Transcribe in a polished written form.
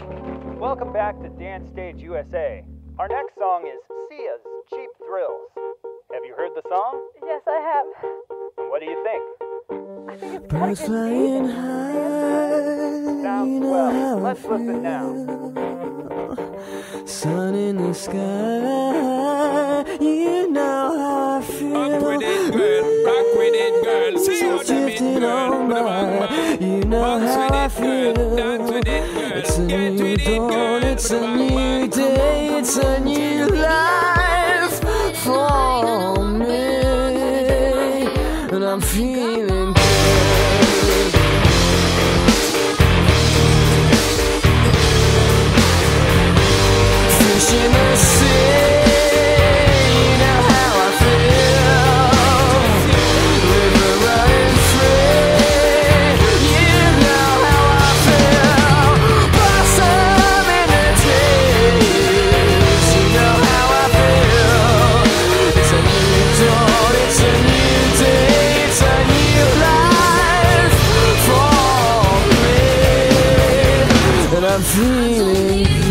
Welcome back to Dance Stage USA. Our next song is Sia's Cheap Thrills. Have you heard the song? Yes, I have. And what do you think? I think it's Birds flying high. Sounds well. Let's listen now. Sun in the sky. You know how I feel. Up with it, girl. Rock with it, girl. See what I mean, girl. You know how I feel. Dance with it, girl. It's a new dawn, it's a new day, it's a new life for me, and I'm feeling good. Fish in the sea, you know how I feel. River running free, you know how I feel. Blossom in the trees, you know how I feel. It's a new dawn, it's a new day, it's a new life for me, and I'm feeling good.